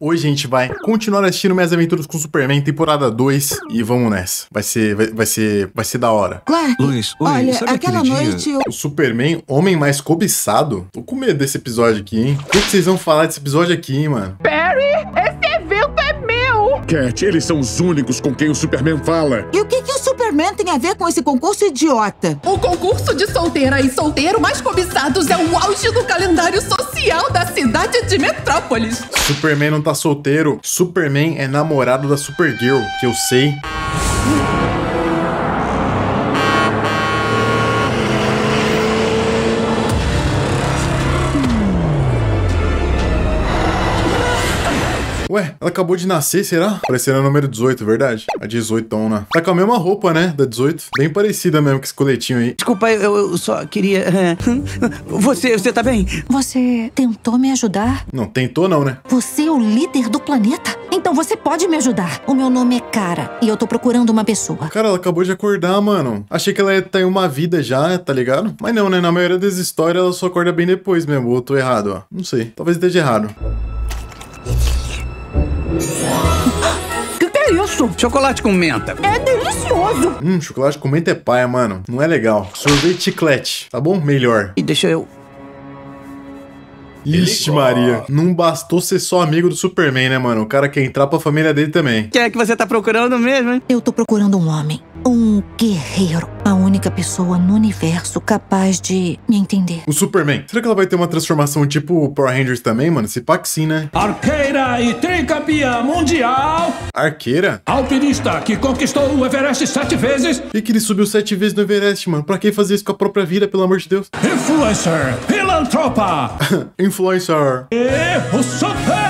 Hoje a gente vai continuar assistindo Minhas Aventuras com Superman, temporada 2. E vamos nessa. Vai ser da hora. Clark, Luiz, oi, olha, sabe aquela aquele dia- noite eu... O Superman, homem mais cobiçado? Tô com medo desse episódio aqui, hein? O que vocês vão falar desse episódio aqui, hein, mano? Barry, esse evento é meu! Cat, eles são os únicos com quem o Superman fala. E o que o Superman tem a ver com esse concurso idiota? O concurso de solteira e solteiro mais cobiçados é o auge do calendário social da cidade de Metrópolis. Superman não tá solteiro. Superman é namorado da Supergirl, que eu sei. Ué, ela acabou de nascer, será? Parecendo a número 18, verdade? A 18, né? Tá com a mesma roupa, né? Da 18. Bem parecida mesmo com esse coletinho aí. Desculpa, eu só queria... Você tá bem? Você tentou me ajudar? Não, tentou não, né? Você é o líder do planeta? Então você pode me ajudar. O meu nome é Kara e eu tô procurando uma pessoa. Cara, ela acabou de acordar, mano. Achei que ela ia estar em uma vida já, tá ligado? Mas não, né? Na maioria das histórias ela só acorda bem depois mesmo. Ou eu tô errado, ó. Não sei. Talvez esteja errado. Que é isso? Chocolate com menta. É delicioso! Chocolate com menta é paia, mano. Não é legal. Sorvete de chiclete, tá bom? Melhor. E deixa eu... Ixi, Maria. Não bastou ser só amigo do Superman, né, mano? O cara quer entrar pra família dele também. Quem é que você tá procurando mesmo, hein? Eu tô procurando um homem. Um guerreiro. A única pessoa no universo capaz de me entender. O Superman. Será que ela vai ter uma transformação tipo o Power Rangers também, mano? Se pá que sim, né? Arqueira e tricampeã mundial, Arqueira? alpinista que conquistou o Everest 7 vezes, E que ele subiu 7 vezes no Everest, mano. Pra que fazer isso com a própria vida, pelo amor de Deus? influencer, filantropa Influencer. e o Superman!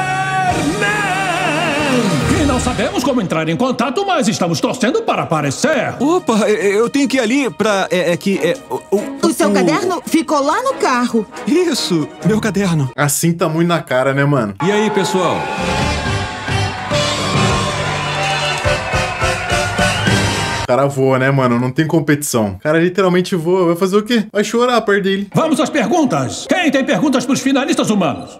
E não sabemos como entrar em contato, mas estamos torcendo para aparecer. Opa, eu tenho que ir ali pra... O seu caderno ficou lá no carro. Isso, meu caderno. Assim tá muito na cara, né, mano? E aí, pessoal? O cara voa, né, mano? Não tem competição. O cara literalmente voa. Vai fazer o quê? Vai chorar perto dele. Vamos às perguntas. Quem tem perguntas para os finalistas humanos?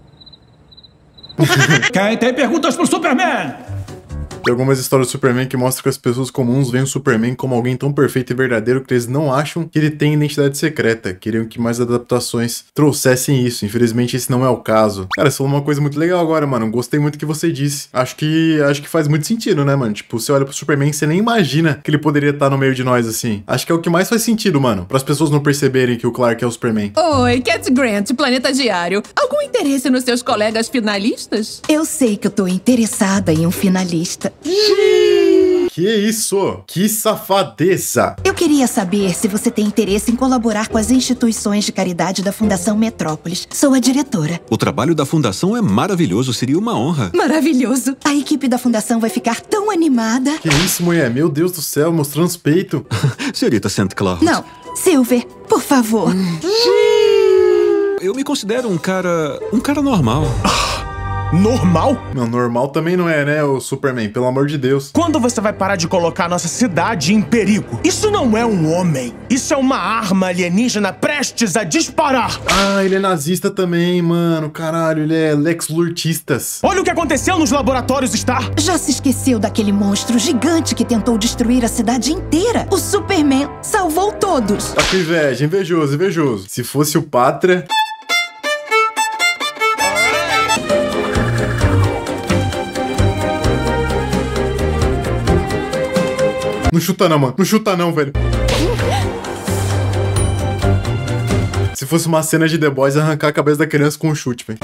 Quem tem perguntas para o Superman? Tem algumas histórias do Superman que mostram que as pessoas comuns veem o Superman como alguém tão perfeito e verdadeiro que eles não acham que ele tem identidade secreta. Queriam que mais adaptações trouxessem isso. Infelizmente, esse não é o caso. Cara, você falou uma coisa muito legal agora, mano. Gostei muito do que você disse. Acho que faz muito sentido, né, mano? Tipo, você olha pro Superman e você nem imagina que ele poderia estar no meio de nós, assim. Acho que é o que mais faz sentido, mano. Para as pessoas não perceberem que o Clark é o Superman. Oi, Cat Grant, Planeta Diário. Algum interesse nos seus colegas finalistas? Eu sei que eu tô interessada em um finalista. Que isso? Que safadeza! Eu queria saber se você tem interesse em colaborar com as instituições de caridade da Fundação Metrópolis. Sou a diretora. O trabalho da fundação é maravilhoso, seria uma honra. Maravilhoso! A equipe da fundação vai ficar tão animada. Que isso, mulher? Meu Deus do céu, mostrando os peitos. Senhorita St. Cloud. Não, Silver, por favor. Eu me considero um cara normal. Normal? Não, normal também não é, né, o Superman? Pelo amor de Deus. Quando você vai parar de colocar nossa cidade em perigo? Isso não é um homem. Isso é uma arma alienígena prestes a disparar. Ah, ele é nazista também, mano. Caralho, ele é Lex Luthortistas. Olha o que aconteceu nos laboratórios Star. Já se esqueceu daquele monstro gigante que tentou destruir a cidade inteira? O Superman salvou todos. Tá com inveja, invejoso, invejoso. Se fosse o Pátria... Não chuta não, mano. Não chuta não, velho. Se fosse uma cena de The Boys, arrancar a cabeça da criança com um chute, velho.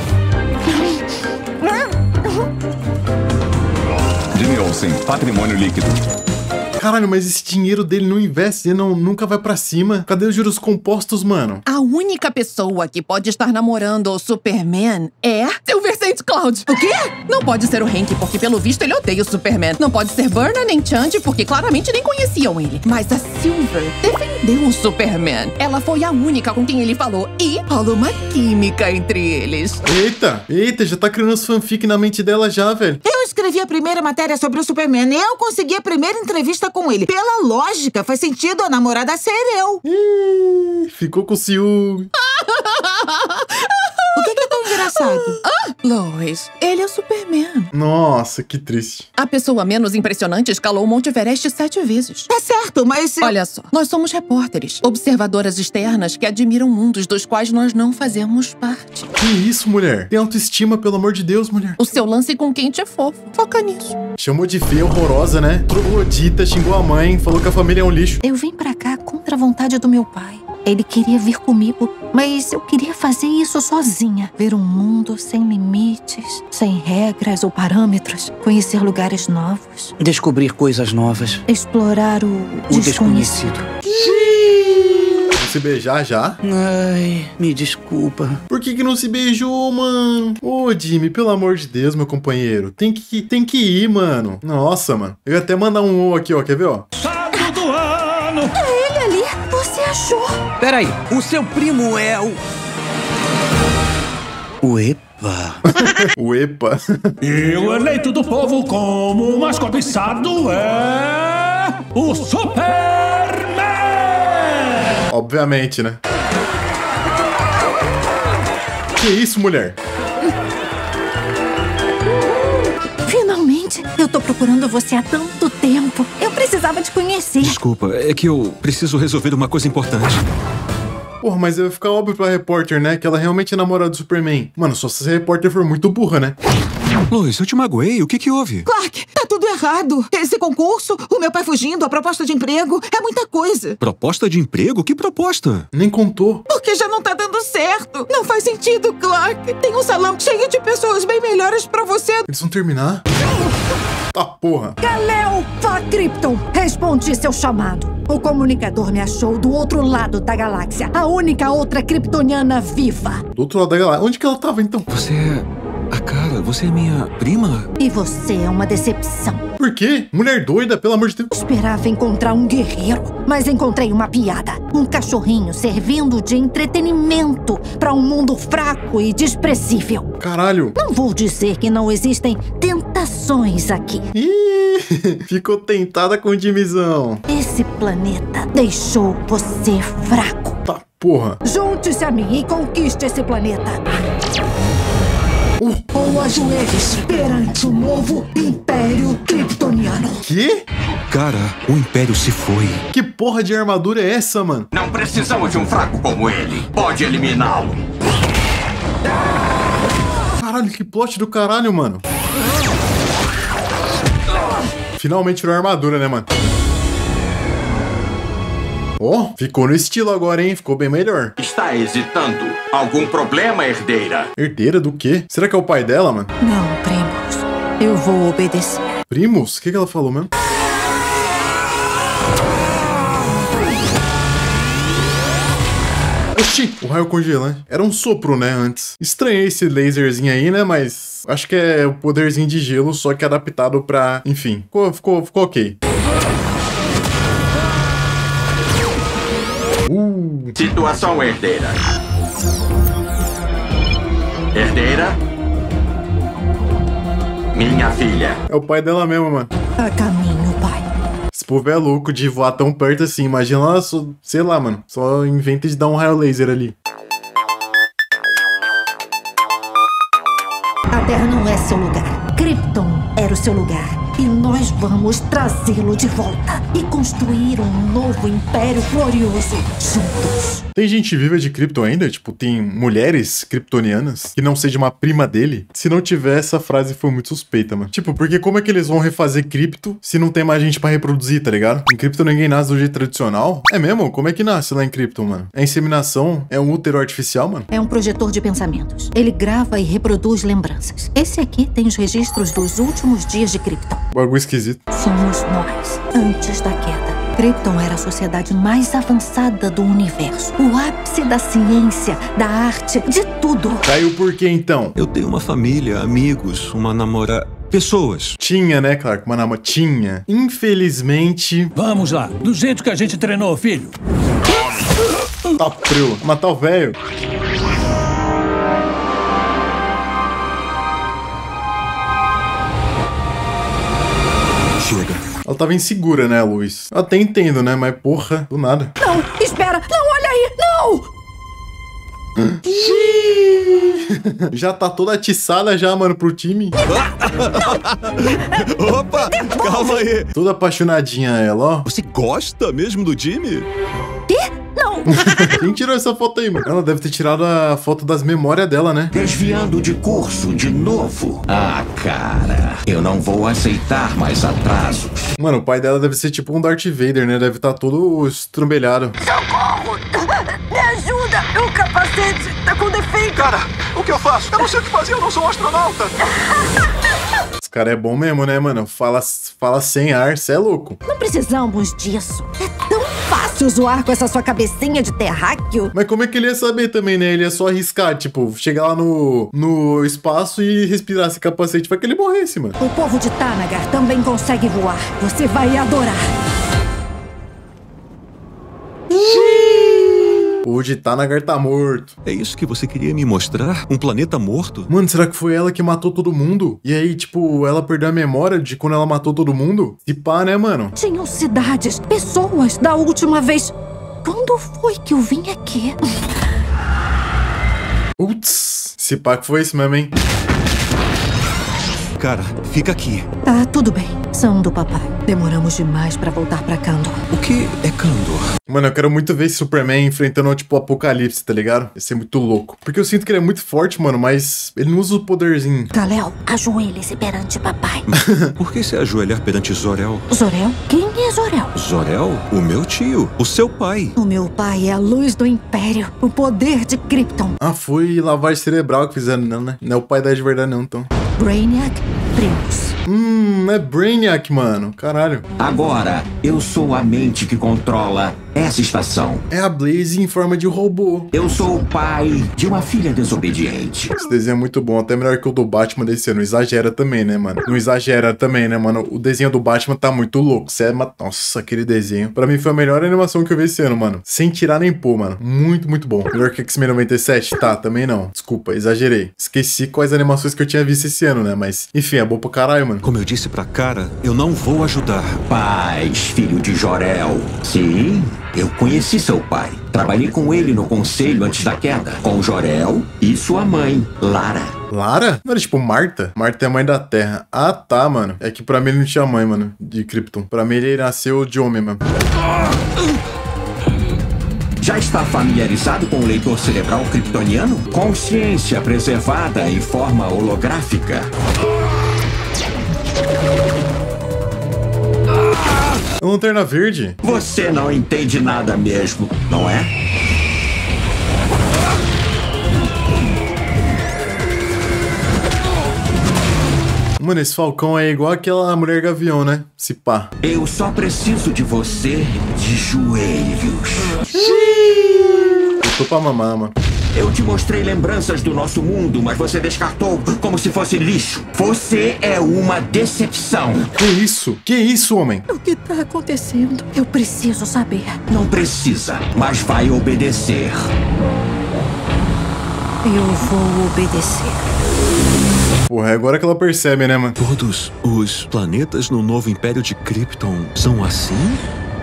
Jimmy Olsen, patrimônio líquido. Caralho, mas esse dinheiro dele não investe, ele nunca vai pra cima. Cadê os juros compostos, mano? A única pessoa que pode estar namorando o Superman é Silver St. Cloud. O quê? Não pode ser o Hank, porque pelo visto ele odeia o Superman. Não pode ser Burnham nem Change, porque claramente nem conheciam ele. Mas a Silver defendeu o Superman. Ela foi a única com quem ele falou e rolou uma química entre eles. Eita, já tá criando as fanfic na mente dela já, velho. Eu escrevi a primeira matéria sobre o Superman e eu consegui a primeira entrevista com ele. Pela lógica, faz sentido a namorada ser eu. Ficou com ciúme. O que é tão engraçado passado. Lois, ele é o Superman. Nossa, que triste. A pessoa menos impressionante escalou o Monte Everest 7 vezes. Tá certo, mas... Olha só, nós somos repórteres, observadoras externas que admiram mundos dos quais nós não fazemos parte. Que isso, mulher? Tem autoestima, pelo amor de Deus, mulher. O seu lance com quente é fofo. Foca nisso. Chamou de feia, horrorosa, né? Troglodita, xingou a mãe, falou que a família é um lixo. Eu vim pra cá contra a vontade do meu pai. Ele queria vir comigo, mas eu queria fazer isso sozinha. Ver um mundo sem limites, sem regras ou parâmetros. Conhecer lugares novos. Descobrir coisas novas. Explorar o desconhecido. Vamos se beijar já? Ai, me desculpa. Por que não se beijou, mano? Ô, Jimmy, pelo amor de Deus, meu companheiro. Tem que ir, mano. Nossa, mano. Eu ia até mandar um aqui, ó. Quer ver, ó? Sábado do ano! É ele ali! Você achou? Peraí, o seu primo é o... O Epa. O Epa. E o eleito do povo como o mais cobiçado é... o Superman! Obviamente, né? Que isso, mulher? Finalmente! Eu tô procurando você há tanto tempo. Eu precisava te conhecer. Desculpa, é que eu preciso resolver uma coisa importante. Porra, mas vai ficar óbvio pra repórter, né? Que ela realmente é namorada do Superman. Mano, só se essa repórter for muito burra, né? Lois, eu te magoei. O que houve? Clark, tá tudo errado. Esse concurso, o meu pai fugindo, a proposta de emprego, é muita coisa. Proposta de emprego? Que proposta? Nem contou. Porque já não tá dando certo. Não faz sentido, Clark. Tem um salão cheio de pessoas bem melhores pra você. Eles vão terminar? Tá porra. Kal-El Krypton, respondi seu chamado. O comunicador me achou do outro lado da galáxia. A única outra kryptoniana viva. Do outro lado da galáxia? Onde que ela tava, então? Você é... A cara, você é minha prima? E você é uma decepção. Por quê? Mulher doida, pelo amor de Deus. Esperava encontrar um guerreiro, mas encontrei uma piada. Um cachorrinho servindo de entretenimento para um mundo fraco e desprezível. Caralho. Não vou dizer que não existem tentações aqui. Ih, ficou tentada com o Jimmyzão. Esse planeta deixou você fraco. Tá porra. Junte-se a mim e conquiste esse planeta. Ou ajoelhe-se perante o novo Império Kryptoniano. Que? Cara, o Império se foi. Que porra de armadura é essa, mano? Não precisamos de um fraco como ele. Pode eliminá-lo. Caralho, que plot do caralho, mano. Finalmente tirou a armadura, né, mano? Ó, ficou no estilo agora, hein? Ficou bem melhor. Está hesitando? Algum problema, herdeira? Herdeira do quê? Será que é o pai dela, mano? Não, primos. Eu vou obedecer. Primos? O que ela falou mesmo? Oxi, o raio congelante. Era um sopro, né, antes. Estranhei esse laserzinho aí, né, mas... Acho que é o poderzinho de gelo, só que adaptado pra... Enfim, ficou ok. Situação, herdeira. Herdeira? Minha filha. É o pai dela mesmo, mano. A caminho, pai. Esse povo é louco de voar tão perto assim. Imagina ela, sei lá, mano. Só inventa de dar um raio laser ali. A Terra não é seu lugar. Krypton era o seu lugar. E nós vamos trazê-lo de volta e construir um novo império glorioso juntos. Tem gente viva de Krypton ainda? Tipo, tem mulheres kryptonianas que não seja uma prima dele? Se não tiver, essa frase foi muito suspeita, mano. Tipo, porque como é que eles vão refazer Krypton se não tem mais gente pra reproduzir, tá ligado? Em Krypton ninguém nasce do jeito tradicional. É mesmo? Como é que nasce lá em Krypton, mano? É inseminação? É um útero artificial, mano? É um projetor de pensamentos. Ele grava e reproduz lembranças. Esse aqui tem os registros dos últimos dias de Krypton. Bagulho esquisito. Somos nós, antes da queda. Krypton era a sociedade mais avançada do universo. O ápice da ciência, da arte, de tudo. Caiu por quê, então? Eu tenho uma família, amigos, uma namorada... Pessoas. Tinha, né, Clark? Uma namorada. Tinha. Infelizmente... Vamos lá. Do jeito que a gente treinou, filho. Tá frio. Matar o velho. Chega. Ela tava insegura, né, Luiz? Eu até entendo, né? Mas porra, do nada. Não, espera! Não, olha aí! Não! Já tá toda atiçada já, mano, pro time. Opa, calma aí. Toda apaixonadinha ela, ó. Você gosta mesmo do Jimmy? Quê? Não. Quem tirou essa foto aí, mano? Ela deve ter tirado a foto das memórias dela, né? Desviando de curso de novo. Ah, cara, eu não vou aceitar mais atrasos. Mano, o pai dela deve ser tipo um Darth Vader, né? Deve estar todo estrumbelhado. Socorro! Me ajuda! O capacete tá com defeito! Cara, o que eu faço? Eu não sei o que fazer, eu não sou um astronauta! Esse cara é bom mesmo, né, mano? Fala sem ar, cê é louco. Não precisamos disso. É tão fácil zoar com essa sua cabecinha de terráqueo. Mas como é que ele ia saber também, né? Ele ia só arriscar, tipo, chegar lá no espaço e respirar esse capacete. Vai que ele morresse, mano. O povo de Thanagar também consegue voar. Você vai adorar. O de Thanagar tá morto. É isso que você queria me mostrar? Um planeta morto? Mano, será que foi ela que matou todo mundo? E aí, tipo, ela perdeu a memória de quando ela matou todo mundo? Se pá, né, mano? Tinham cidades, pessoas da última vez. Quando foi que eu vim aqui? Uts, se pá que foi isso mesmo, hein? Cara, fica aqui. Tá, tudo bem. São do papai. Demoramos demais pra voltar pra Kandor. O que é Kandor? Mano, eu quero muito ver esse Superman enfrentando, tipo, o Apocalipse, tá ligado? Ia ser muito louco. Porque eu sinto que ele é muito forte, mano, mas ele não usa o poderzinho. Kal-El, ajoelhe-se perante papai. Por que se ajoelhar perante Zor-El? Zor-El? Quem é Zor-El? Zor-El? O meu tio. O seu pai. O meu pai é a luz do Império. O poder de Krypton. Ah, foi lavagem cerebral que fizeram, não, né? Não é o pai da de verdade, não, então. Brainiac Primus. É Brainiac, mano. Caralho. Agora, eu sou a mente que controla essa estação. É a Blaze em forma de robô. Eu sou o pai de uma filha desobediente. Esse desenho é muito bom, até melhor que o do Batman desse ano. Exagera também, né, mano? Não exagera também, né, mano? O desenho do Batman tá muito louco. Nossa, aquele desenho. Pra mim foi a melhor animação que eu vi esse ano, mano. Sem tirar nem pôr, mano. Muito, muito bom. Melhor que X-Men 97? Tá, também não. Desculpa, exagerei. Esqueci quais animações que eu tinha visto esse ano, né? Mas, enfim, é bom pra caralho, mano. Como eu disse pra cara, eu não vou ajudar. Paz, filho de Jor-El. Sim, eu conheci seu pai. Trabalhei com ele no conselho antes da queda. Com Jor-El e sua mãe, Lara. Lara? Não era tipo Marta? Marta é a mãe da Terra. Ah, tá, mano. É que pra mim ele não tinha mãe, mano, de Krypton. Pra mim ele nasceu de homem, mano. Já está familiarizado com o leitor cerebral kryptoniano? Consciência preservada em forma holográfica. Lanterna Verde? Você não entende nada mesmo, não é? Mano, esse Falcão é igual aquela Mulher Gavião, né? Se pá. Eu só preciso de você de joelhos. Eu tô pra mamar, mano. Eu te mostrei lembranças do nosso mundo, mas você descartou como se fosse lixo. Você é uma decepção. Que isso? Que isso, homem? O que tá acontecendo? Eu preciso saber. Não precisa, mas vai obedecer. Eu vou obedecer. Porra, é agora que ela percebe, né, mano? Todos os planetas no novo Império de Krypton são assim?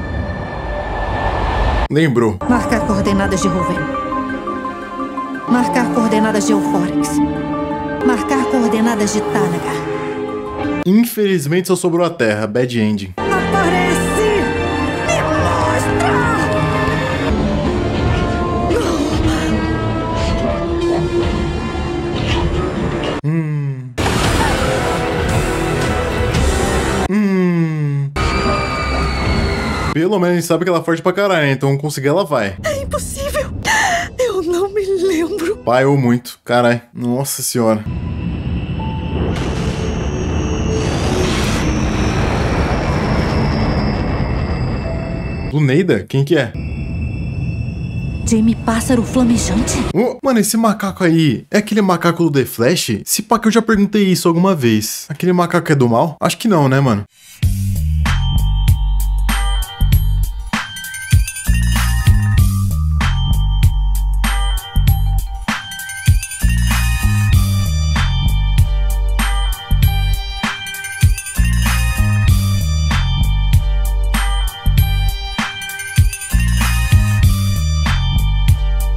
Lembrou. Marcar coordenadas de Ruven. Marcar coordenadas de Euphorix. Marcar coordenadas de Thanagar. Infelizmente só sobrou a Terra. Bad ending. Aparece! Me mostra! Pelo menos a gente sabe que ela é forte pra caralho, né? Então conseguir ela vai. É impossível! Eu não me lembro. Pai ou muito. Caralho. Nossa senhora. Luneida? Quem que é? Jimmy Pássaro Flamejante? Mano, esse macaco aí é aquele macaco do The Flash? Se pá que eu já perguntei isso alguma vez. Aquele macaco é do mal? Acho que não, né, mano?